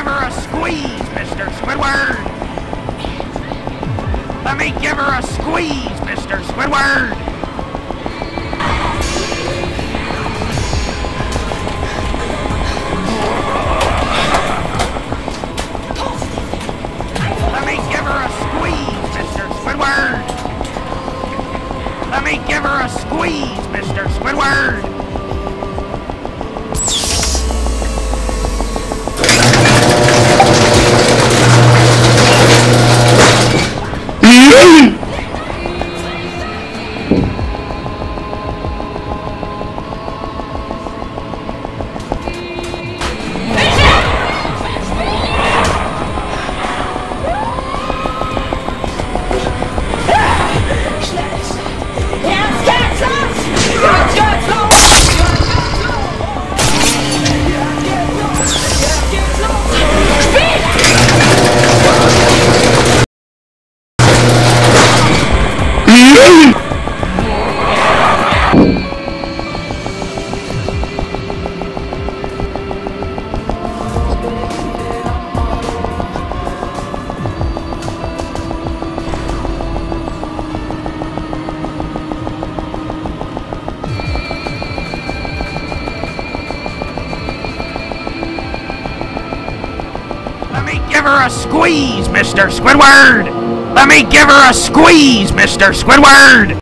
give her a squeeze, Mr. Squidward! Let me give her a squeeze, Mr. Squidward! Let me give her a squeeze, Mr. Squidward! Let me give her a squeeze, Mr. Squidward! Let me give her a squeeze, Mr. Squidward! Let me give her a squeeze, Mr. Squidward!